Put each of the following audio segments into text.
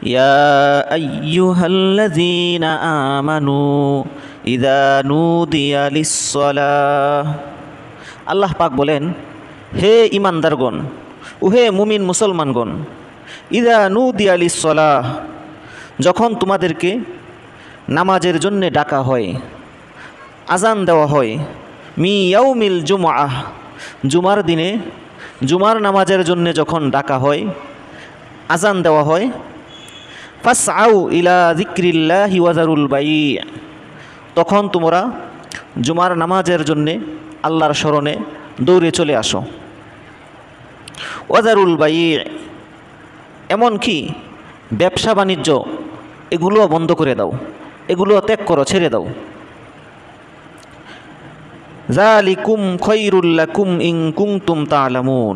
ইয়া আইয়ুহাল্লাযীনা আমানু ইযা নুদিয়া লিস-সালাহ। আল্লাহ পাক বলেন, হে ঈমানদারগণ ও হে মুমিন মুসলমানগণ, ইযা নুদিয়া লিস-সালাহ, যখন তোমাদেরকে নামাজের জন্যে ডাকা হয়, আজান দেওয়া হয়, মি ইয়াউমিল জুমআহ, জুমার দিনে জুমার নামাজের জন্যে যখন ডাকা হয়, আজান দেওয়া হয়, ফাসআউ ইলা যিকরিল্লাহি ওয়া যারুল বাই', তখন তোমরা জুমার নামাজের জন্যে আল্লাহর স্মরণে দৌড়ে চলে আসো। ওয়া যারুল বাই', এমনকি ব্যবসা বাণিজ্য এগুলোও বন্ধ করে দাও, এগুলো ত্যাগ করো, ছেড়ে দাও। যালিকুম খায়রুল লাকুম ইন কুনতুম তা'লামুন,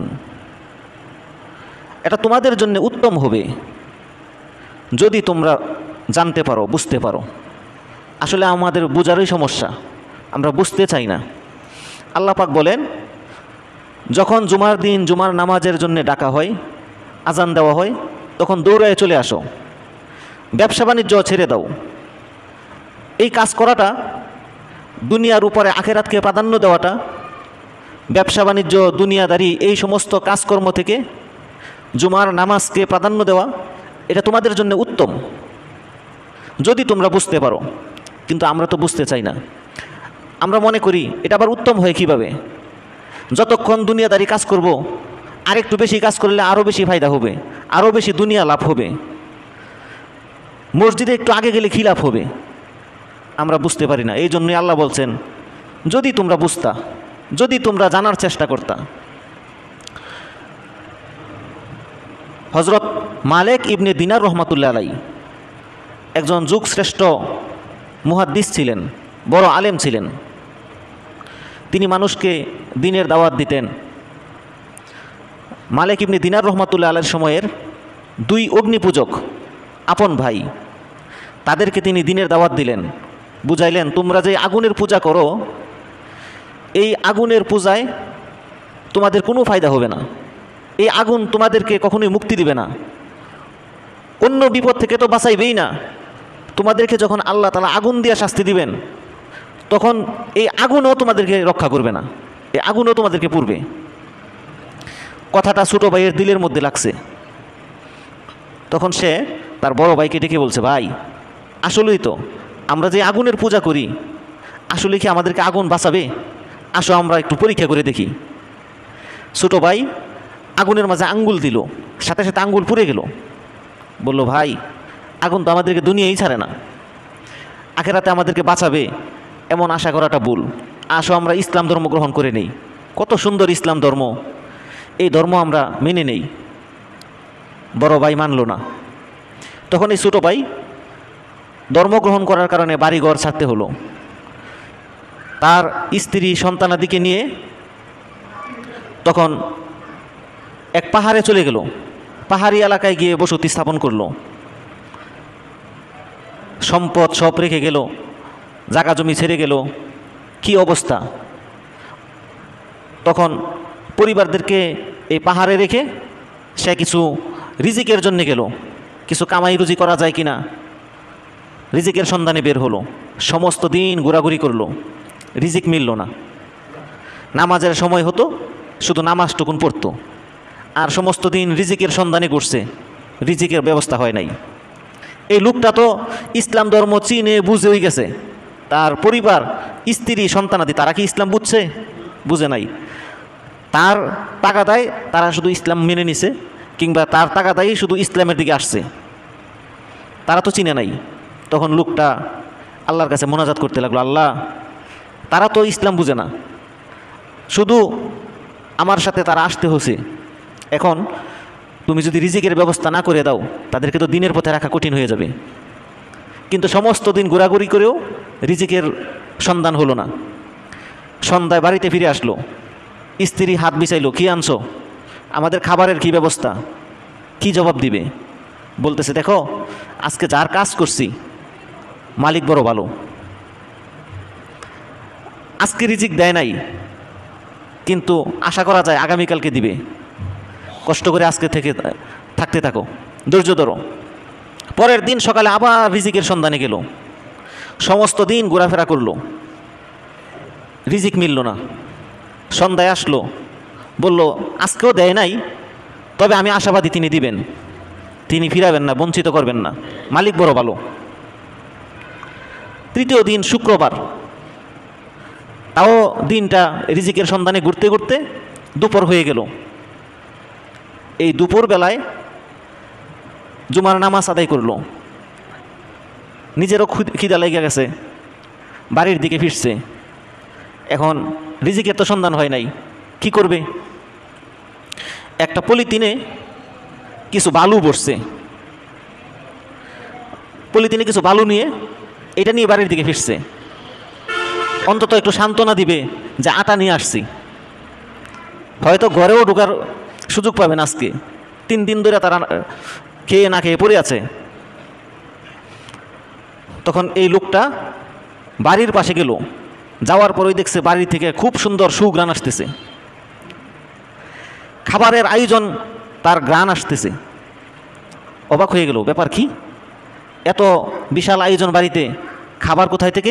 এটা তোমাদের জন্য উত্তম হবে যদি তোমরা জানতে পারো, বুঝতে পারো। আসলে আমাদের বোঝারই সমস্যা, আমরা বুঝতে চাই না। আল্লাহ পাক বলেন, যখন জুমার দিন জুমার নামাজের জন্য ডাকা হয়, আজান দেওয়া হয়, তখন দৌড়ায় চলে আসো, ব্যবসা বাণিজ্য ছেড়ে দাও। এই কাজ করাটা, দুনিয়ার উপরে আখেরাতকে প্রাধান্য দেওয়াটা, ব্যবসা বাণিজ্য দুনিয়াদারি এই সমস্ত কাজকর্ম থেকে জুমার নামাজকে প্রাধান্য দেওয়া, এটা তোমাদের জন্য উত্তম যদি তোমরা বুঝতে পারো। কিন্তু আমরা তো বুঝতে চাই না। আমরা মনে করি এটা আবার উত্তম হয় কিভাবে, যতক্ষণ দুনিয়াদারি কাজ করব, আরেকটু বেশি কাজ করলে আরও বেশি ফায়দা হবে, আরও বেশি দুনিয়া লাভ হবে, মসজিদে একটু আগে গেলে কী লাভ হবে, আমরা বুঝতে পারি না। এই জন্যই আল্লাহ বলছেন, যদি তোমরা বুঝতা, যদি তোমরা জানার চেষ্টা করতা। হজরত মালিক ইবনে দিনার রহমাতুল্লাহ আলাই একজন যুগশ্রেষ্ঠ মুহাদ্দিস ছিলেন, বড় আলেম ছিলেন। তিনি মানুষকে দিনের দাওয়াত দিতেন। মালিক ইবনে দিনার রহমাতুল্লাহ আলাইর সময়ের দুই অগ্নিপূজক আপন ভাই, তাদেরকে তিনি দিনের দাওয়াত দিলেন, বুঝাইলেন, তোমরা যে আগুনের পূজা করো, এই আগুনের পূজায় তোমাদের কোনো ফায়দা হবে না, এই আগুন তোমাদেরকে কখনোই মুক্তি দিবে না, অন্য বিপদ থেকে তো বাঁচাইবেই না। তোমাদেরকে যখন আল্লাহ তাআলা আগুন দিয়ে শাস্তি দিবেন, তখন এই আগুনও তোমাদেরকে রক্ষা করবে না, এই আগুনও তোমাদেরকে পুড়বে। কথাটা ছোটো ভাইয়ের দিলের মধ্যে লাগছে। তখন সে তার বড় ভাইকে ডেকে বলছে, ভাই, আসলেই তো আমরা যে আগুনের পূজা করি, আসলে কি আমাদেরকে আগুন বাঁচাবে? আসো আমরা একটু পরীক্ষা করে দেখি। ছোটো ভাই আগুনের মাঝে আঙ্গুল দিল, সাথে সাথে আঙ্গুল পুড়ে গেল। বলল, ভাই, আগুন তো আমাদেরকে দুনিয়াই ছাড়ে না, আখেরাতে আমাদেরকে বাঁচাবে এমন আশা করাটা ভুল। আসো আমরা ইসলাম ধর্ম গ্রহণ করে নেই, কত সুন্দর ইসলাম ধর্ম, এই ধর্ম আমরা মেনে নেই। বড় ভাই মানল না। তখন এই ছোটো ভাই ধর্ম গ্রহণ করার কারণে বাড়িঘর ছাড়তে হলো। তার স্ত্রী সন্তানাদিকে নিয়ে তখন এক পাহাড়ে চলে গেল, পাহাড়ি এলাকায় গিয়ে বসতি স্থাপন করলো। সম্পদ সব রেখে গেল, জায়গা জমি ছেড়ে গেল, কি অবস্থা। তখন পরিবারদেরকে এই পাহাড়ে রেখে সে কিছু রিজিকের জন্য গেল, কিছু কামাই রুজি করা যায় কিনা রিজিকের সন্ধানে বের হলো। সমস্ত দিন ঘোরাঘুরি করলো, রিজিক মিলল না। নামাজের সময় হতো, শুধু নামাজটুকুন পড়তো, আর সমস্ত দিন রিজিকের সন্ধানে ঘুরছে, রিজিকের ব্যবস্থা হয় নাই। এই লোকটা তো ইসলাম ধর্ম চিনে বুঝে হয়ে গেছে। তার পরিবার, স্ত্রী, সন্তানাদি, তারা কি ইসলাম বুঝছে? বুঝে নাই। তার তাগাদায় তারা শুধু ইসলাম মেনে নিছে, কিংবা তার তাগাদাই শুধু ইসলামের দিকে আসছে, তারা তো চিনে নাই। তখন লোকটা আল্লাহর কাছে মোনাজাত করতে লাগলো, আল্লাহ, তারা তো ইসলাম বুঝে না, শুধু আমার সাথে তারা আসতে হয়েছে, এখন তুমি যদি রিজিকের ব্যবস্থা না করে দাও, তাদেরকে তো দিনের পথে রাখা কঠিন হয়ে যাবে। কিন্তু সমস্ত দিন ঘোরাঘুরি করেও রিজিকের সন্ধান হলো না। সন্ধ্যায় বাড়িতে ফিরে আসলো, স্ত্রী হাত বিছাইলো, কি আনছো, আমাদের খাবারের কি ব্যবস্থা, কি জবাব দিবে? বলতেছে, দেখো, আজকে যার কাজ করছি মালিক বড় ভালো, আজকে রিজিক দেয় নাই, কিন্তু আশা করা যায় আগামীকালকে দিবে। কষ্ট করে আজকে থেকে থাকতে থাকো, ধৈর্য ধরো। পরের দিন সকালে আবার রিজিকের সন্ধানে গেল, সমস্ত দিন ঘোরাফেরা করলো, রিজিক মিলল না। সন্ধ্যায় আসলো, বলল আজকেও দেয় নাই, তবে আমি আশাবাদী তিনি দিবেন, তিনি ফিরাবেন না, বঞ্চিত করবেন না, মালিক বড় ভালো। তৃতীয় দিন শুক্রবার, তাও দিনটা রিজিকের সন্ধানে ঘুরতে ঘুরতে দুপুর হয়ে গেল। এই দুপুর বেলায় জুমার নামাজ আদায় করলো, নিজেরও খিদা লেগে গেছে, বাড়ির দিকে ফিরছে। এখন রিজিকের তো সন্ধান হয় নাই, কি করবে? একটা পলিথিনে কিছু বালু বসছে, পলিথিনে কিছু বালু নিয়ে এটা নিয়ে বাড়ির দিকে ফিরছে, অন্তত একটু সান্ত্বনা দিবে যে আটা নিয়ে আসছি। হয়তো ঘরেও ঢোকার সুযোগ পাবেন আজকে, 3 দিন ধরে তারা খেয়ে না খেয়ে পড়ে আছে। তখন এই লোকটা বাড়ির পাশে গেল, যাওয়ার পরেই দেখছে বাড়ি থেকে খুব সুন্দর সুঘ্রাণ আসতেছে, খাবারের আয়োজন, তার ঘ্রাণ আসতেছে। অবাক হয়ে গেল, ব্যাপার কি, এত বিশাল আয়োজন বাড়িতে, খাবার কোথায় থেকে?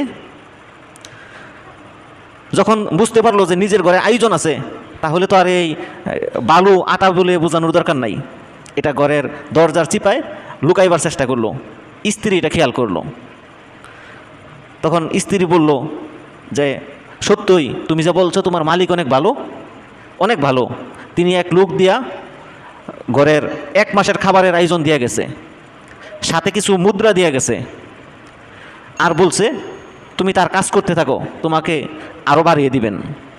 যখন বুঝতে পারলো যে নিজের ঘরে আয়োজন আছে, তাহলে তো আর এই বালু আটা বলে বোঝানোর দরকার নাই, এটা ঘরের দরজার চিপায় লুকাইবার চেষ্টা করলো। স্ত্রী এটা খেয়াল করলো। তখন স্ত্রী বলল যে সত্যই তুমি যা বলছো, তোমার মালিক অনেক ভালো, অনেক ভালো, তিনি এক লোক দিয়া ঘরের 1 মাসের খাবারের আয়োজন দিয়ে গেছে, সাথে কিছু মুদ্রা দিয়ে গেছে, আর বলছে তুমি তার কাজ করতে থাকো, তোমাকে আরও বাড়িয়ে দিবেন।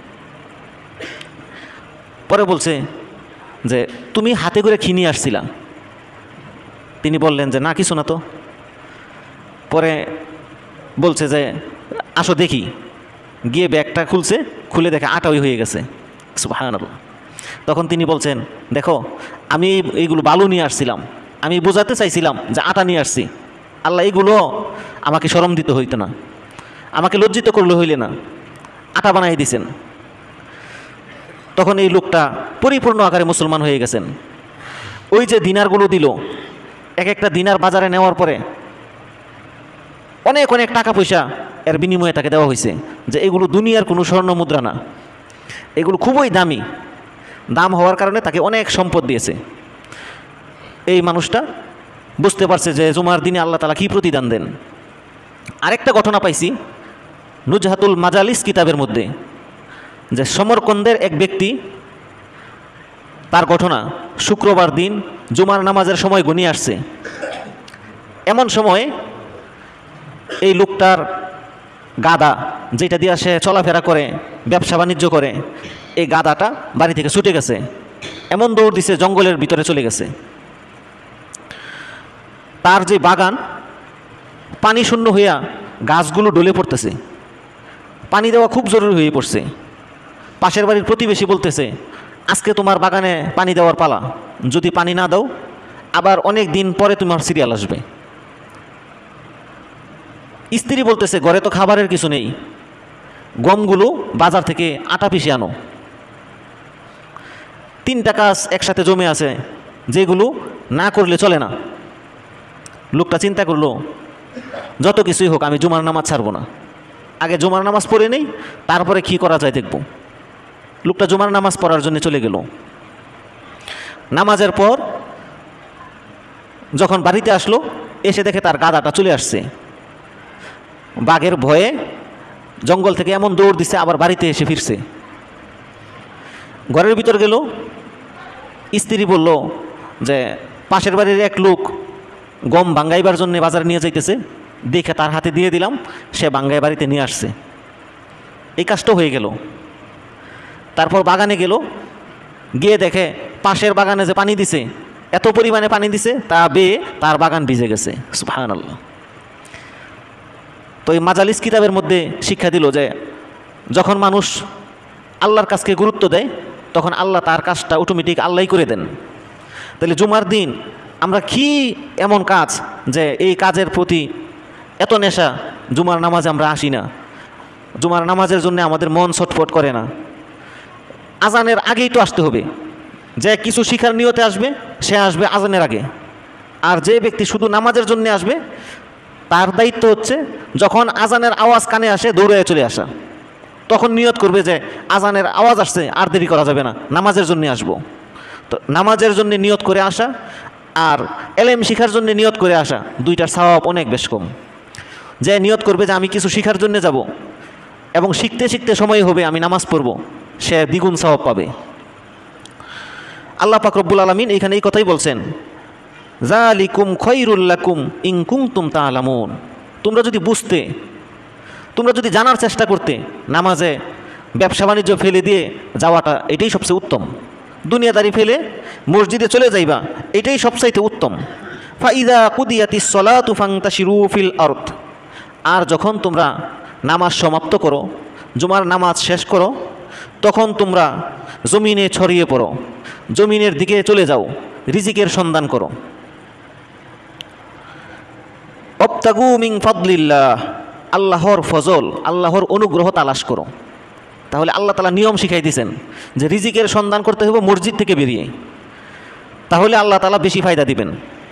পরে বলছে যে তুমি হাতে করে কি নিয়ে আসছিলা? তিনি বললেন যে না, কিছু না তো। পরে বলছে যে আসো দেখি, গিয়ে ব্যাগটা খুলছে, খুলে দেখে আটাই হয়ে গেছে। সুবহানাল্লাহ। তখন তিনি বলছেন দেখো, আমি এইগুলো বালু নিয়ে আসছিলাম, আমি বোঝাতে চাইছিলাম যে আটা নিয়ে আসছি, আল্লাহ এইগুলো আমাকে শরম দিতে হইতো না, আমাকে লজ্জিত করলে হইলে না, আটা বানাই দিছেন। তখন এই লোকটা পরিপূর্ণ আকারে মুসলমান হয়ে গেছেন। ওই যে দিনারগুলো দিল, এক একটা দিনার বাজারে নেওয়ার পরে অনেক অনেক টাকা পয়সা এর বিনিময়ে তাকে দেওয়া হয়েছে, যে এগুলো দুনিয়ার কোনো স্বর্ণ মুদ্রা না, এগুলো খুবই দামি, দাম হওয়ার কারণে তাকে অনেক সম্পদ দিয়েছে। এই মানুষটা বুঝতে পারছে যে জুমার দিনে আল্লাহ তাআলা কী প্রতিদান দেন। আরেকটা ঘটনা পাইছি নুজহাতুল মাজালিস কিতাবের মধ্যে, যে সমরকন্দের এক ব্যক্তি, তার ঘটনা, শুক্রবার দিন জুমার নামাজের সময় ঘনিয়ে আসছে। এমন সময় এই লোকটার গাদা, যেটা দিয়ে সে চলাফেরা করে, ব্যবসা বাণিজ্য করে, এই গাদাটা বাড়ি থেকে ছুটে গেছে, এমন দৌড় দিছে জঙ্গলের ভিতরে চলে গেছে। তার যে বাগান, পানি শূন্য হইয়া গাছগুলো ডলে পড়তেছে, পানি দেওয়া খুব জরুরি হয়ে পড়ছে। পাশের বাড়ির প্রতিবেশী বলতেছে আজকে তোমার বাগানে পানি দেওয়ার পালা, যদি পানি না দাও আবার অনেক দিন পরে তোমার সিরিয়াল আসবে। স্ত্রী বলতেছে ঘরে তো খাবারের কিছু নেই, গমগুলো বাজার থেকে আটা পিষে আনো। 3টা কাজ একসাথে জমে আছে, যেগুলো না করলে চলে না। লোকটা চিন্তা করলো যত কিছুই হোক আমি জুমার নামাজ ছাড়বো না, আগে জুমার নামাজ পড়ে নেই, তারপরে কি করা যায় দেখব। লোকটা জুমার নামাজ পড়ার জন্য চলে গেল। নামাজের পর যখন বাড়িতে আসলো, এসে দেখে তার গাদাটা চলে আসছে। বাঘের ভয়ে জঙ্গল থেকে এমন দৌড় দিছে, আবার বাড়িতে এসে ফিরছে। ঘরের ভিতর গেল, স্ত্রী বলল যে পাশের বাড়ির এক লোক গম ভাঙ্গাইবার জন্য বাজারে নিয়ে যাইতেছে, দেখে তার হাতে দিয়ে দিলাম, সে ভাঙ্গাই বাড়িতে নিয়ে আসছে। এই কাজটা হয়ে গেল। তারপর বাগানে গেল, গিয়ে দেখে পাশের বাগানে যে পানি দিছে, এত পরিমাণে পানি দিছে তা বেয়ে তার বাগান ভিজে গেছে। সুবহানাল্লাহ। তো এই মাজালিস কিতাবের মধ্যে শিক্ষা দিল যে যখন মানুষ আল্লাহর কাজকে গুরুত্ব দেয়, তখন আল্লাহ তার কাজটা অটোমেটিক আল্লাহই করে দেন। তাহলে জুমার দিন আমরা কি এমন কাজ যে এই কাজের প্রতি এত নেশা, জুমার নামাজে আমরা আসি না, জুমার নামাজের জন্য আমাদের মন ছটফট করে না। আজানের আগেই তো আসতে হবে, যে কিছু শিখার নিয়তে আসবে সে আসবে আজানের আগে, আর যে ব্যক্তি শুধু নামাজের জন্য আসবে তার দায়িত্ব হচ্ছে যখন আজানের আওয়াজ কানে আসে দৌড়ে চলে আসা। তখন নিয়ত করবে যে আজানের আওয়াজ আসছে, আর দেরি করা যাবে না, নামাজের জন্য আসবো। তো নামাজের জন্য নিয়ত করে আসা আর এলেম শিখার জন্য নিয়ত করে আসা, দুইটার সওয়াব অনেক বেশ কম। যে নিয়ত করবে যে আমি কিছু শিখার জন্য যাব এবং শিখতে শিখতে সময় হবে আমি নামাজ পড়ব, সে দ্বিগুণ সওয়াব পাবে। আল্লাহ পাক রব্বুল আলামিন এখানে এই কথাই বলছেন, যালিকুম খায়রুল লাকুম ইন কুনতুম তা'লামুন। তোমরা যদি বুঝতে, তোমরা যদি জানার চেষ্টা করতে, নামাজে ব্যবসা বাণিজ্য ফেলে দিয়ে যাওয়াটা এটাই সবচেয়ে উত্তম। দুনিয়াদারি ফেলে মসজিদে চলে যাইবা, এটাই সবচাইতে উত্তম। ফাইদা কুদিয়াতিস সলাতু ফান্তাশিরু ফিল আরদ। আর যখন তোমরা নামাজ সমাপ্ত করো, জুমার নামাজ শেষ করো, তখন তোমরা জমিনে ছড়িয়ে পড়ো, জমিনের দিকে চলে যাও, রিজিকের সন্ধান করো। ওয়াবতাগু মিন ফাদলিল্লাহ, আল্লাহর ফজল, আল্লাহর অনুগ্রহ তালাশ করো। তাহলে আল্লাহ তাআলা নিয়ম শিখাই দিয়েছেন যে রিজিকের সন্ধান করতে হবে মসজিদ থেকে বেরিয়ে, তাহলে আল্লাহ তাআলা বেশি ফায়দা দিবেন।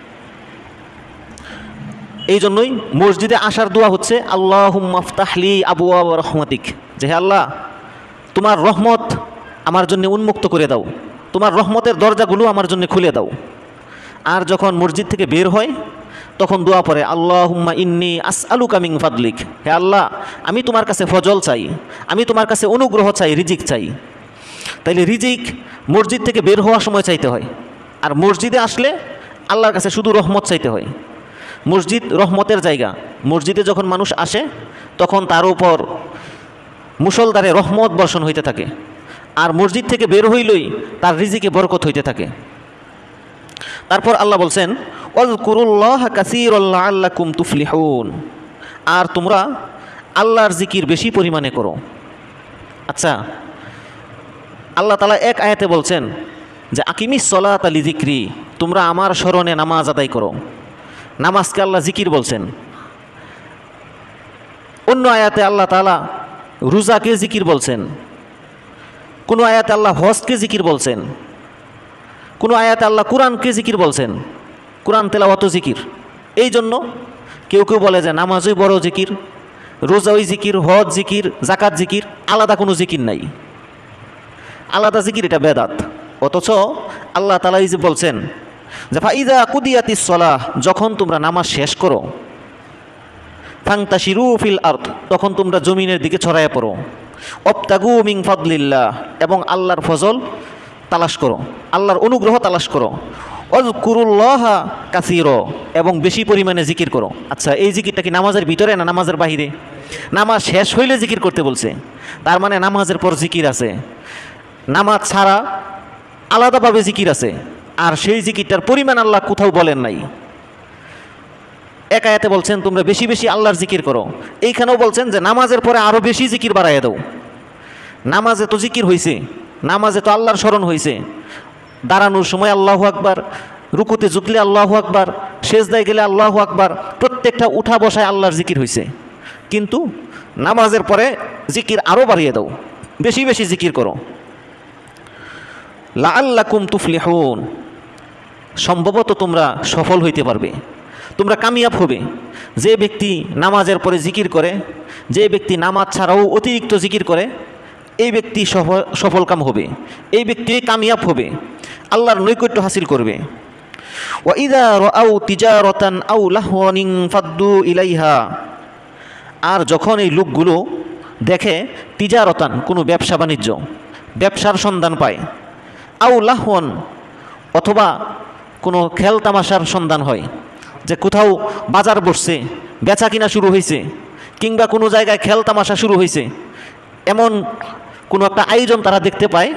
এই জন্যই মসজিদে আসার দোয়া হচ্ছে আল্লাহুম্মা আফতাহলি আবওয়াব রাহমাতিক, যে হে আল্লাহ তোমার রহমত আমার জন্য উন্মুক্ত করে দাও, তোমার রহমতের দরজাগুলো আমার জন্য খুলে দাও। আর যখন মসজিদ থেকে বের হয় তখন দোয়া পড়ে আল্লাহুম্মা ইন্নী আসআলুকা মিন ফাদলিক, হে আল্লাহ আমি তোমার কাছে ফজল চাই, আমি তোমার কাছে অনুগ্রহ চাই, রিজিক চাই। তাইলে রিজিক মসজিদ থেকে বের হওয়ার সময় চাইতে হয়, আর মসজিদে আসলে আল্লাহর কাছে শুধু রহমত চাইতে হয়। মসজিদ রহমতের জায়গা, মসজিদে যখন মানুষ আসে তখন তার উপর মুষলধারে রহমত বর্ষণ হইতে থাকে, আর মসজিদ থেকে বের হইলই তার রিজিকে বরকত হইতে থাকে। তারপর আল্লাহ বলছেন ওয়াজকুরুল্লাহ কাসীরাল লাআল্লাকুম তুফলিহুন, আর তোমরা আল্লাহর জিকির বেশি পরিমাণে করো। আচ্ছা, আল্লাহ তাআলা এক আয়াতে বলছেন যে আকিমিস সলাতা লিযিকরি, তোমরা আমার স্মরণে নামাজ আদায় করো। নামাজকে আল্লাহ জিকির বলছেন। অন্য আয়াতে আল্লাহ তাআলা রোজাকে জিকির বলছেন, কোনো আয়াতে আল্লাহ হজকে জিকির বলছেন, কোনো আয়াতে আল্লাহ কোরআনকে জিকির বলছেন, কোরআন তেলাওয়াত জিকির। এই জন্য কেউ কেউ বলে যে নামাজই বড় জিকির, রোজাই জিকির, হজ জিকির, জাকাত জিকির, আলাদা কোনো জিকির নাই, আলাদা জিকির এটা বেদাত। অথচ আল্লাহ তাআলা এই যে বলছেন যে ফাইদা কুদিয়াতিস সলাহ, যখন তোমরা নামাজ শেষ করো, ফান্তাশিরু ফিল আরদ, তখন তোমরা জমিনের দিকে ছড়ায় পড়ো, ওয়াবতাগু মিন ফাদলিল্লাহ, এবং আল্লাহর ফজল তালাশ করো, আল্লাহর অনুগ্রহ তালাশ করো, ওয়াজকুরুল্লাহা কাসীরা, এবং বেশি পরিমাণে জিকির করো। আচ্ছা, এই জিকিরটা কি নামাজের ভিতরে না নামাজের বাহিরে? নামাজ শেষ হইলে জিকির করতে বলছে, তার মানে নামাজের পর জিকির আছে, নামাজ ছাড়া আলাদাভাবে জিকির আছে, আর সেই জিকিরটার পরিমাণ আল্লাহ কোথাও বলেন নাই। এক আয়াতে বলছেন তোমরা বেশি বেশি আল্লাহর জিকির করো, এইখানেও বলছেন যে নামাজের পরে আরও বেশি জিকির বাড়াইয়া দাও। নামাজে তো জিকির হয়েছে, নামাজে তো আল্লাহর স্মরণ হয়েছে, দাঁড়ানোর সময় আল্লাহু আকবার, রুকুতে ঝুঁকলে আল্লাহু আকবার, সেজদায় গেলে আল্লাহু আকবার, প্রত্যেকটা উঠা বসায় আল্লাহর জিকির হয়েছে। কিন্তু নামাজের পরে জিকির আরও বাড়িয়ে দাও, বেশি বেশি জিকির করো। লাআল্লাকুম তুফলিহুন, সম্ভবত তোমরা সফল হইতে পারবে, তোমরা কামিয়াব হবে। যে ব্যক্তি নামাজের পরে জিকির করে, যে ব্যক্তি নামাজ ছাড়াও অতিরিক্ত জিকির করে, এই ব্যক্তি সফলকাম হবে, এই ব্যক্তি কামিয়াব হবে, আল্লাহর নৈকট্য হাসিল করবে। ওয়াইদা রাআউ তিজারাতান আও লাহওয়ান ফাদ্দু ইলাইহা, আর যখন এই লোকগুলো দেখে তিজারতান, কোনো ব্যবসা বাণিজ্য, ব্যবসার সন্ধান পায়, আও লাহওয়ান, অথবা কোনো খেল তামাশার সন্ধান হয়, যে কোথাও বাজার বসছে, বেচা কিনা শুরু হয়েছে, কিংবা কোনো জায়গায় খেল তামাশা শুরু হয়েছে, এমন কোনো একটা আয়োজন তারা দেখতে পায়,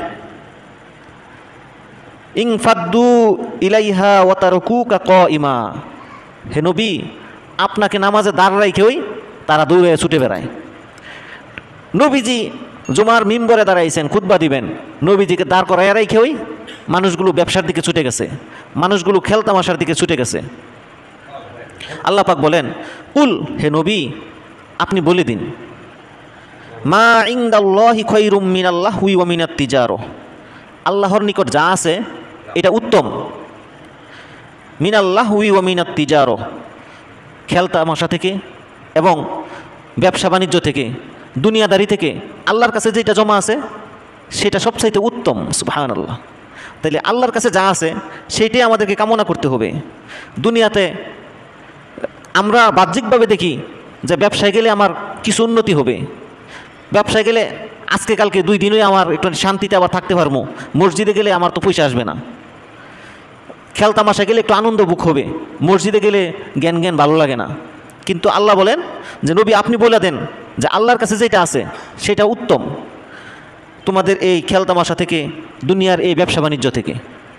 ইনফাদ্দু ইলাইহা ওয়া তারকুকা কাইমা, হে নবী আপনাকে নামাজে দাঁড় রাখেই তারা দৌড়ে ছুটে বেড়ায়। নবীজি জুমার মিম্বরে দাঁড়াইছেন, খুতবা দিবেন, নবীজিকে দাঁড় করাইয়া রাখেই মানুষগুলো ব্যবসার দিকে ছুটে গেছে, মানুষগুলো খেল তামাশার দিকে ছুটে গেছে। আল্লাহ পাক বলেন কুল, হে নবী আপনি বলে দিন, মা ইনদাল্লাহি খায়রুম মিনাল্লাহি ওয়া মিনাত তিজারা, আল্লাহর নিকট যা আছে এটা উত্তম, মিনাল্লাহউই ওয়া মিনাত তিজারহ, খেলতামাশা থেকে এবং ব্যবসা বাণিজ্য থেকে, দুনিয়াদারি থেকে আল্লাহর কাছে যেটা জমা আছে সেটা সবচাইতে উত্তম। সুবহানাল্লাহ। তাইলে আল্লাহর কাছে যা আছে সেইটাই আমাদেরকে কামনা করতে হবে। দুনিয়াতে আমরা বাহ্যিকভাবে দেখি যে ব্যবসায় গেলে আমার কিছু উন্নতি হবে, ব্যবসায় গেলে আজকে কালকে 2 দিনই আমার একটু শান্তিতে আবার থাকতে পারবো, মসজিদে গেলে আমার তো পয়সা আসবে না, খেলতামাশা গেলে একটু আনন্দ বুক হবে, মসজিদে গেলে জ্ঞান জ্ঞান ভালো লাগে না। কিন্তু আল্লাহ বলেন যে নবী আপনি বলে দেন যে আল্লাহর কাছে যেটা আছে সেটা উত্তম তোমাদের এই খেলতামাশা থেকে, দুনিয়ার এই ব্যবসা বাণিজ্য থেকে।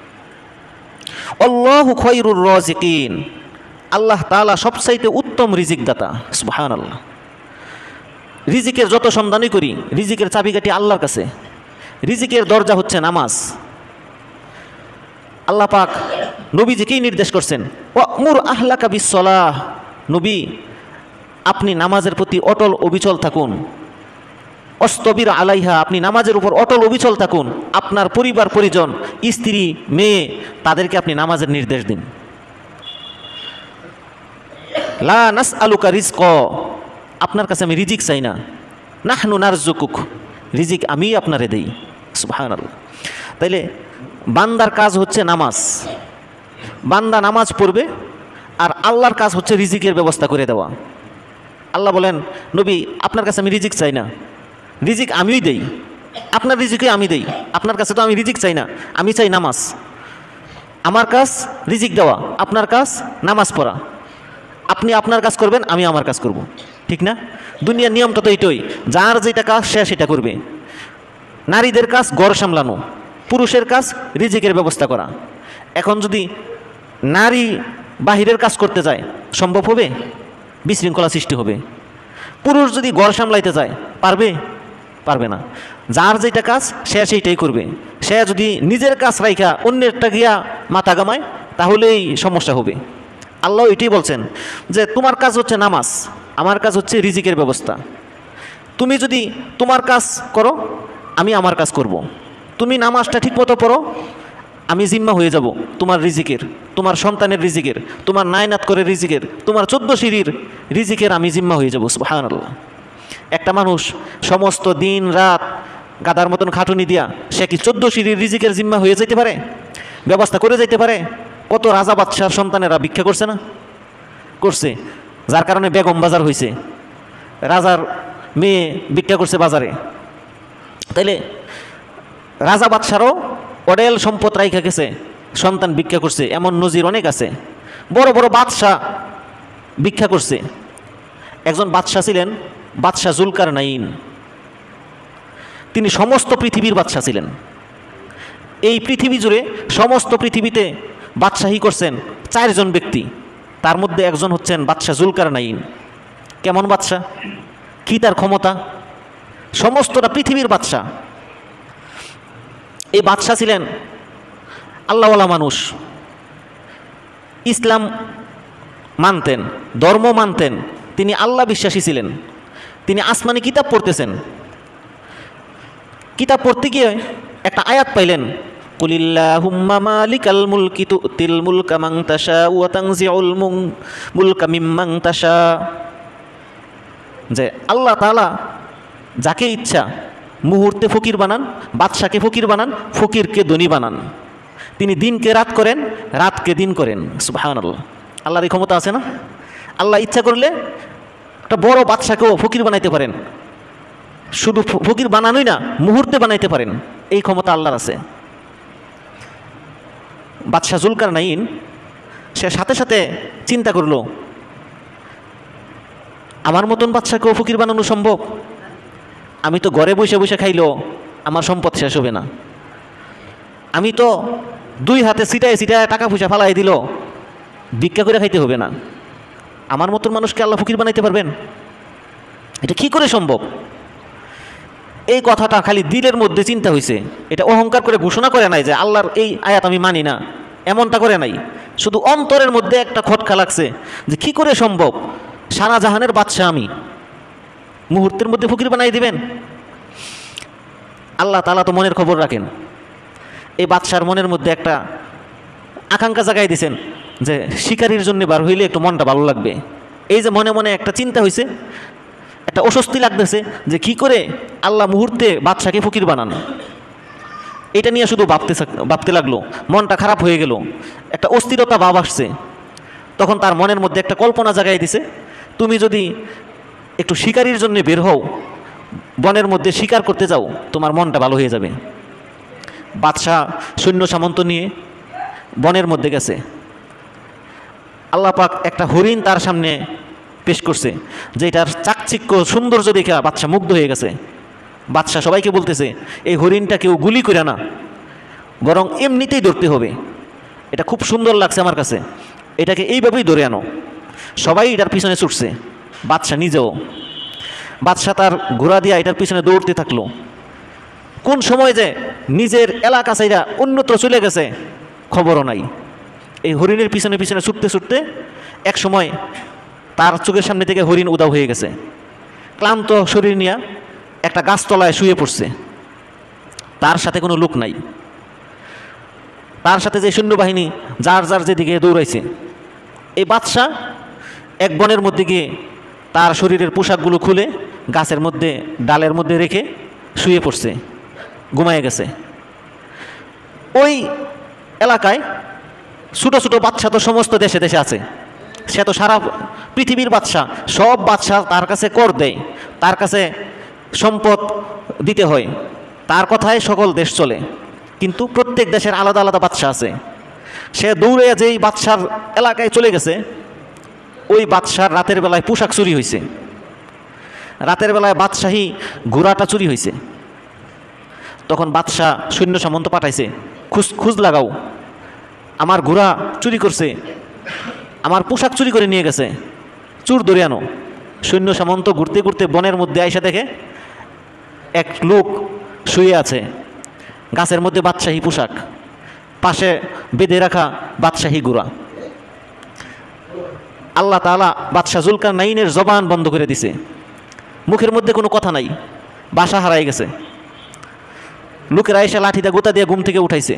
আল্লাহু খায়রুর রাযিকিন, আল্লাহ তাআলা সবচাইতে উত্তম রিজিক দাতা। সুবহানাল্লাহ। রিজিকের যত সন্ধানই করি, রিজিকের চাবিকাঠি আল্লাহর কাছে। রিজিকের দরজা হচ্ছে নামাজ। আল্লাহ পাক নবীজিকেই নির্দেশ করছেন, ওয়ামুর আহলাকা বিসসালাহ, নবী আপনি নামাজের প্রতি অটল অবিচল থাকুন। অস্তবির আলাইহা, আপনি নামাজের উপর অটল অবিচল থাকুন। আপনার পরিবার পরিজন, স্ত্রী মেয়ে, তাদেরকে আপনি নামাজের নির্দেশ দিন। লা নাসআলুকা রিজক, আপনার কাছে আমি রিজিক চাই না। নাহনু নারযুকুক, রিজিক আমি আপনারে দেই। সুবহানাল্লাহ। তাইলে বান্দার কাজ হচ্ছে নামাজ, বান্দা নামাজ পড়বে, আর আল্লাহর কাজ হচ্ছে রিজিকের ব্যবস্থা করে দেওয়া। আল্লাহ বলেন নবী আপনার কাছে আমি রিজিক চাই না, রিজিক আমিই দেই, আপনার রিজিকে আমি দেই। আপনার কাছে তো আমি রিজিক চাই না, আমি চাই নামাজ। আমার কাজ রিজিক দেওয়া, আপনার কাজ নামাজ পড়া। আপনি আপনার কাজ করবেন, আমি আমার কাজ করব, ঠিক না? দুনিয়ার নিয়মটা তো এইটাই, যার যেটা কাজ সে সেটা করবে। নারীদের কাজ ঘর সামলানো, পুরুষের কাজ রিজিকের ব্যবস্থা করা। এখন যদি নারী বাহিরের কাজ করতে যায় সম্ভব হবে? বিশৃঙ্খলা সৃষ্টি হবে। পুরুষ যদি ঘর সামলাইতে যায় পারবে? পারবে না। যার যেটা কাজ সে সেইটাই করবে। সে যদি নিজের কাজ রাইখা অন্যেরটা গিয়া মাথা গামায় তাহলেই সমস্যা হবে। আল্লাহ এটাই বলছেন যে তোমার কাজ হচ্ছে নামাজ, আমার কাজ হচ্ছে রিজিকের ব্যবস্থা। তুমি যদি তোমার কাজ করো, আমি আমার কাজ করব। তুমি নামাজটা ঠিকমতো পড়ো, আমি জিম্মা হয়ে যাব তোমার রিজিকের, তোমার সন্তানের রিজিকের, তোমার নায়নাত করে রিজিকের, তোমার 14 সিঁড়ির রিজিকের আমি জিম্মা হয়ে যাব। সুবহানাল্লাহ। একটা মানুষ সমস্ত দিন রাত গাদার মতন খাটুনি দিয়া সে কি 14 সিঁড়ির রিজিকের জিম্মা হয়ে যেতে পারে? ব্যবস্থা করে যেতে পারে? কত রাজা বাদশার সন্তানেরা ভিক্ষা করছে না? করছে, যার কারণে বেগম বাজার হয়েছে। রাজার মেয়ে ভিক্ষা করছে বাজারে। তাইলে রাজা বাদশারও অডেল সম্পদ রাইখা গেছে, সন্তান ভিক্ষা করছে, এমন নজির অনেক আছে। বড় বড় বাদশাহ ভিক্ষা করছে। একজন বাদশাহ ছিলেন বাদশাহ জুলকারনাইন। তিনি সমস্ত পৃথিবীর বাদশাহ ছিলেন। এই পৃথিবী জুড়ে সমস্ত পৃথিবীতে বাদশাহী করছেন 4 জন ব্যক্তি, তার মধ্যে একজন হচ্ছেন বাদশাহ জুলকারনাইন। কেমন বাদশাহ, কি তার ক্ষমতা! সমস্তটা পৃথিবীর বাদশাহ। এই বাদশাহ ছিলেন আল্লাহওয়ালা মানুষ, ইসলাম মানতেন, ধর্ম মানতেন, তিনি আল্লাহ বিশ্বাসী ছিলেন। তিনি আসমানি কিতাব পড়তেছেন। কিতাব পড়তে গিয়ে একটা আয়াত পাইলেন, কুলিল্লাহুম্মা মালিকাল মুলকি তুতিল মুলকা মান তাশা ওয়া তানজিউল মুলকা মিম্মান তাশা, যে আল্লাহ তাআলা যাকে ইচ্ছা মুহূর্তে ফকির বানান, বাদশাকে ফকির বানান, ফকিরকে ধনী বানান। তিনি দিনকে রাত করেন, রাতকে দিন করেন। সুবহানাল্লাহ। আল্লাহর এই ক্ষমতা আছে না? আল্লাহ ইচ্ছা করলে একটা বড় বাদশাকেও ফকির বানাইতে পারেন। শুধু ফকির বানানোই না, মুহূর্তে বানাইতে পারেন। এই ক্ষমতা আল্লাহর আছে। বাদশাহ জুলকারনাইন সে সাথে সাথে চিন্তা করলো, আমার মতন বাদশাকেও ফকির বানানো সম্ভব? আমি তো ঘরে বসে বসে খাইলেও আমার সম্পদ শেষ হবে না। আমি তো 2 হাতে ছিটায় ছিটায় টাকা পয়সা ফালাই দিল, ভিক্ষা করে খাইতে হবে না। আমার মতন মানুষকে আল্লাহ ফকির বানাইতে পারবেন? এটা কি করে সম্ভব? এই কথাটা খালি দিলের মধ্যে চিন্তা হয়েছে। এটা অহংকার করে ঘোষণা করে নাই যে আল্লাহর এই আয়াত আমি মানি না, এমনটা করে নাই। শুধু অন্তরের মধ্যে একটা খটকা লাগছে যে কি করে সম্ভব, সারা জাহানের বাদশাহ আমি, মুহূর্তের মধ্যে ফকির বানাই দিবেন? আল্লাহ তাআলা তো মনের খবর রাখেন। এই বাদশার মনের মধ্যে একটা আকাঙ্ক্ষা জাগাই দিয়েছেন, যে শিকারির জন্য বার হইলে একটু মনটা ভালো লাগবে। এই যে মনে মনে একটা চিন্তা হয়েছে, একটা অস্বস্তি লাগতেছে যে কি করে আল্লাহ মুহূর্তে বাদশাকে ফকির বানান, এটা নিয়ে শুধু ভাবতে লাগলো। মনটা খারাপ হয়ে গেল, একটা অস্থিরতা ভাব আসছে। তখন তার মনের মধ্যে একটা কল্পনা জাগাই দিছে, তুমি যদি একটু শিকারির জন্য বের হও, বনের মধ্যে শিকার করতে যাও, তোমার মনটা ভালো হয়ে যাবে। বাদশাহ সৈন্য সামন্ত নিয়ে বনের মধ্যে গেছে। আল্লাহ পাক একটা হরিণ তার সামনে পেশ করছে, যেটার চাকচিক্য সৌন্দর্য দেখে বাদশাহ মুগ্ধ হয়ে গেছে। বাদশাহ সবাইকে বলতেছে, এই হরিণটা কেউ গুলি করে না, বরং এমনিতেই ধরতে হবে, এটা খুব সুন্দর লাগছে আমার কাছে, এটাকে এইভাবেই ধরে আনো। সবাই এটার পিছনে ছুটছে, বাদশাহ নিজেও। বাদশাহ তার ঘোড়া দিয়া এটার পিছনে দৌড়তে থাকলো। কোন সময় যে নিজের এলাকা চাইরা অন্যত্র চলে গেছে খবরও নাই। এই হরিণের পিছনে পিছনে ছুটতে ছুটতে এক সময় তার চোখের সামনে থেকে হরিণ উধাও হয়ে গেছে। ক্লান্ত শরীর নিয়ে একটা গাছতলায় শুয়ে পড়ছে, তার সাথে কোনো লোক নাই। তার সাথে যে সৈন্যবাহিনী যার যার যেদিকে দৌড়াইছে, এই বাদশাহ এক বনের মধ্যে গিয়ে তার শরীরের পোশাকগুলো খুলে গাছের মধ্যে ডালের মধ্যে রেখে শুয়ে পড়ছে, ঘুমায় গেছে। ওই এলাকায় ছোটো ছোটো বাদশা তো সমস্ত দেশে দেশে আছে, সে তো সারা পৃথিবীর বাদশা, সব বাদশা তার কাছে কর দেয়, তার কাছে সম্পদ দিতে হয়, তার কথায় সকল দেশ চলে। কিন্তু প্রত্যেক দেশের আলাদা আলাদা বাদশা আছে। সে দৌড়ে যেই বাদশার এলাকায় চলে গেছে, ওই বাদশার রাতের বেলায় পোশাক চুরি হয়েছে, রাতের বেলায় বাদশাহী ঘোড়াটা চুরি হয়েছে। তখন বাদশাহ সৈন্য সামন্ত পাঠাইছে, খোঁজ লাগাও, আমার ঘোড়া চুরি করছে, আমার পোশাক চুরি করে নিয়ে গেছে, চোর ধরে আনো। সৈন্য সামন্ত ঘুরতে ঘুরতে বনের মধ্যে আইসা দেখে এক লোক শুয়ে আছে, গাছের মধ্যে বাদশাহী পোশাক, পাশে বেঁধে রাখা বাদশাহী ঘোড়া। আল্লাহ তাআলা বাদশাহ জুলকারনাইনের জবান বন্ধ করে দিছে, মুখের মধ্যে কোনো কথা নাই, বাসা হারাই গেছে। লোকেরা এসে লাঠিটা গোতা দিয়ে ঘুম থেকে উঠাইছে,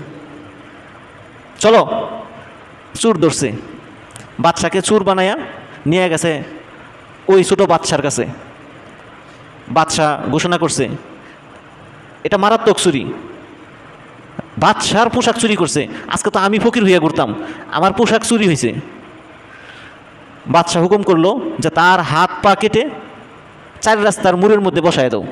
চলো চোর ধরছে। বাদশাকে চোর বানায়া নিয়ে গেছে ওই ছোটো বাদশার কাছে। বাদশাহ ঘোষণা করছে, এটা মারাত্মক চুরি, বাদশার পোশাক চুরি করছে, আজকে তো আমি ফকির হইয়া ঘুরতাম, আমার পোশাক চুরি হয়েছে। বাদশাহ হুকুম করলো যে তার হাত পা কেটে 4 রাস্তার মোড়ের মধ্যে বসায় দাও,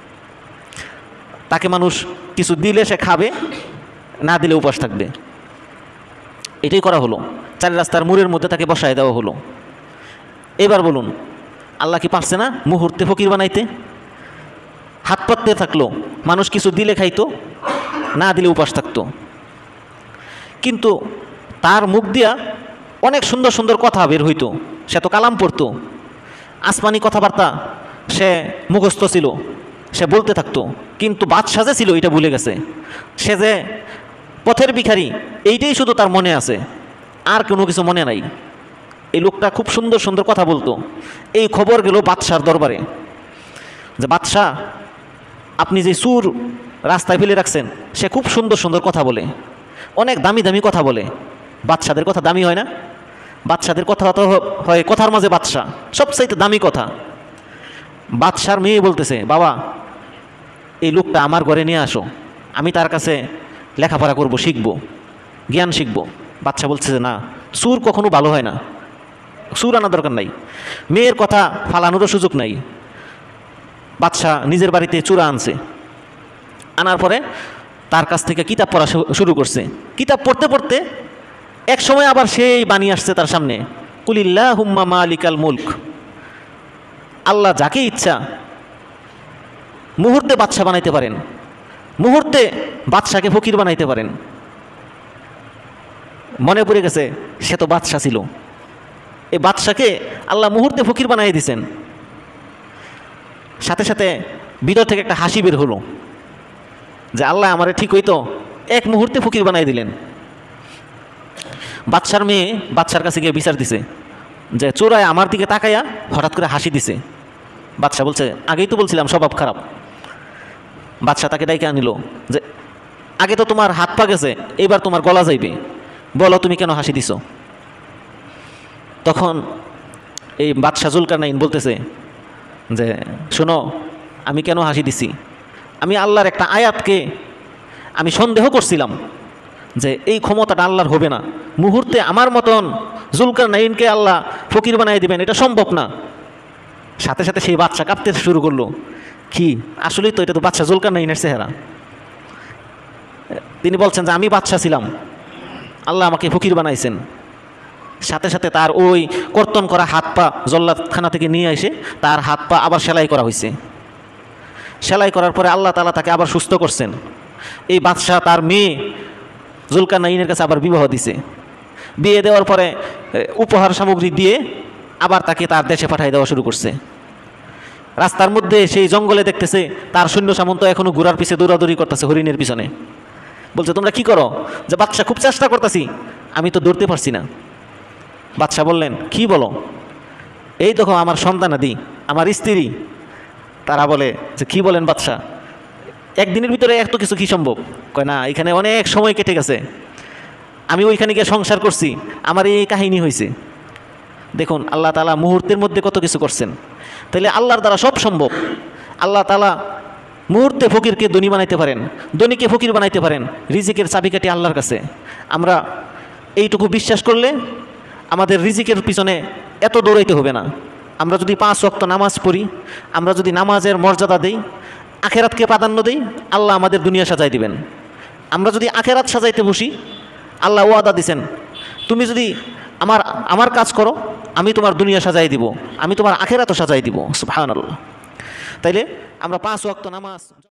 তাকে মানুষ কিছু দিলে সে খাবে, না দিলে উপাস থাকবে। এটাই করা হলো, 4 রাস্তার মোড়ের মধ্যে তাকে বসায় দেওয়া হলো। এবার বলুন, আল্লাহ কি পারছে না মুহূর্তে ফকির বানাইতে? হাত পাততে থাকলো, মানুষ কিছু দিলে খাইতো, না দিলে উপাস থাকতো। কিন্তু তার মুখ দিয়া অনেক সুন্দর সুন্দর কথা বের হইতো, সে তো কালাম পড়তো, আসমানি কথাবার্তা সে মুখস্থ ছিল, সে বলতে থাকতো। কিন্তু বাদশা যে ছিল এটা ভুলে গেছে, সে যে পথের ভিখারি এইটাই শুধু তার মনে আছে, আর কোনো কিছু মনে নাই। এই লোকটা খুব সুন্দর সুন্দর কথা বলতো। এই খবর গেল বাদশার দরবারে যে বাদশাহ, আপনি যে চুর রাস্তায় ফেলে রাখছেন, সে খুব সুন্দর সুন্দর কথা বলে, অনেক দামি দামি কথা বলে। বাদশাদের কথা দামি হয় না? বাদশাদের কথা তো হয় কথার মাঝে বাদশা, সবচাইতে দামি কথা। বাদশার মেয়ে বলতেছে, বাবা এই লোকটা আমার ঘরে নিয়ে আসো, আমি তার কাছে লেখাপড়া করব, শিখব, জ্ঞান শিখব। বাদশা বলছে যে না, চুর কখনো ভালো হয় না, চুর আনার দরকার নাই, মেয়ের কথা ফালানোরও সুযোগ নাই। বাদশা নিজের বাড়িতে চূড়া আনছে, আনার পরে তার কাছ থেকে কিতাব পড়া শুরু করছে। কিতাব পড়তে পড়তে এক সময় আবার সেই বাণী আসছে তার সামনে, কুলিল্লাহুম্মা মালিকাল মুলক, আল্লাহ যাকে ইচ্ছা মুহূর্তে বাদশা বানাইতে পারেন, মুহূর্তে বাদশাকে ফকির বানাইতে পারেন। মনে পড়ে গেছে সে তো বাদশা ছিল, এই বাদশাকে আল্লাহ মুহূর্তে ফকির বানাই দিয়েছেন। সাথে সাথে ভিতর থেকে একটা হাসি বের হলো যে আল্লাহ আমারে ঠিক হইতো, এক মুহূর্তে ফকির বানাই দিলেন। বাদশার মেয়ে বাদশার কাছে গিয়ে বিচার দিছে যে চোরায় আমার দিকে তাকাইয়া হঠাৎ করে হাসি দিছে। বাদশা বলছে, আগেই তো বলছিলাম স্বভাব খারাপ। বাদশা তাকে ডাইকে আনিল যে আগে তো তোমার হাত পা গেছে, এবার তোমার গলা যাইবে, বলো তুমি কেন হাসি দিছো। তখন এই বাদশাহ জুলকারনাইন বলতেছে যে শোনো, আমি কেন হাসি দিছি, আমি আল্লাহর একটা আয়াতকে আমি সন্দেহ করছিলাম যে এই ক্ষমতাটা আল্লাহর হবে না, মুহূর্তে আমার মতন জুলকারনাইনকে আল্লাহ ফকির বানিয়ে দিবেন, এটা সম্ভব না। সাথে সাথে সেই বাদশা কাঁপতে শুরু করলো, কি আসলেই তো এটা তো বাদশা জুলকারনাইনের চেহারা। তিনি বলছেন যে আমি বাদশা ছিলাম, আল্লাহ আমাকে ফকির বানাইছেন। সাথে সাথে তার ওই কর্তন করা হাত পা জল্লাদখানা থেকে নিয়ে এসে তার হাত পা আবার সেলাই করা হয়েছে। সেলাই করার পরে আল্লাহ তাআলা তাকে আবার সুস্থ করছেন। এই বাদশাহ তার মেয়ে জুলকারনাইনের কাছে আবার বিবাহ দিছে। বিয়ে দেওয়ার পরে উপহার সামগ্রী দিয়ে আবার তাকে তার দেশে পাঠিয়ে দেওয়া শুরু করছে। রাস্তার মধ্যে সেই জঙ্গলে দেখতেছে তার সৈন্য সামন্ত এখনও ঘোড়ার পিছে দৌড়াদৌড়ি করতেছে হরিণের পিছনে। বলছে তোমরা কি করো? যে বাদশা খুব চেষ্টা করতেছি, আমি তো দৌড়তে পারছি না। বাদশা বললেন কি বলো? এই দেখো আমার সন্তানাদি, আমার স্ত্রী। তারা বলে যে কি বলেন বাদশা, একদিনের ভিতরে এত কিছু কি সম্ভব? কয় না, এখানে অনেক সময় কেটে গেছে, আমি ওইখানে গিয়ে সংসার করছি, আমার এই কাহিনী হয়েছে। দেখুন আল্লাহ তাআলা মুহূর্তের মধ্যে কত কিছু করছেন। তাইলে আল্লাহর দ্বারা সব সম্ভব। আল্লাহ তাআলা মুহূর্তে ফকিরকে ধনী বানাইতে পারেন, ধনীকে ফকির বানাইতে পারেন। রিজিকের চাবিকাঠি আল্লাহর কাছে। আমরা এইটুকু বিশ্বাস করলে আমাদের রিজিকের পিছনে এত দৌড়াইতে হবে না। আমরা যদি 5 ওয়াক্ত নামাজ পড়ি, আমরা যদি নামাজের মর্যাদা দেই, আখেরাতকে প্রাধান্য দেই, আল্লাহ আমাদের দুনিয়া সাজাই দিবেন। আমরা যদি আখেরাত সাজাইতে বসি, আল্লাহ ওয়াদা দিছেন, তুমি যদি আমার কাজ করো, আমি তোমার দুনিয়া সাজাই দিব, আমি তোমার আখেরাতও সাজাই দিব। সুবহানাল্লাহ। তাইলে আমরা 5 ওয়াক্ত নামাজ